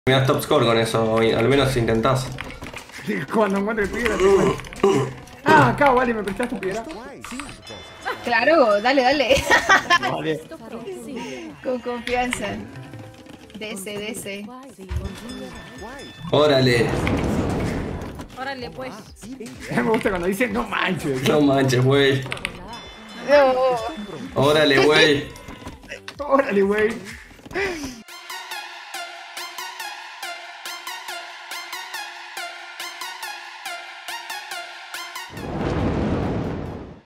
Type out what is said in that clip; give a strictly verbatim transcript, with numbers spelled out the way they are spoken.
Mirás top score con eso, al menos intentás. Cuando encuentre piedra, te cuento. Ah, acá, vale, me prestaste piedra. Claro, dale, dale. Vale. Con confianza. Dese, dese. Órale. Órale, pues. Me gusta cuando dicen no manches. No manches, güey. No. Órale, güey. Órale, güey.